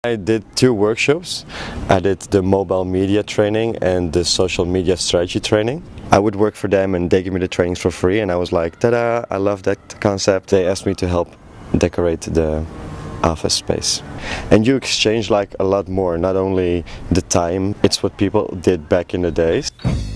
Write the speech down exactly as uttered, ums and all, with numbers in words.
I did two workshops. I did the mobile media training and the social media strategy training. I would work for them and they give me the trainings for free, and I was like, ta-da, I love that concept. They asked me to help decorate the office space. And you exchange like a lot more, not only the time, it's what people did back in the days.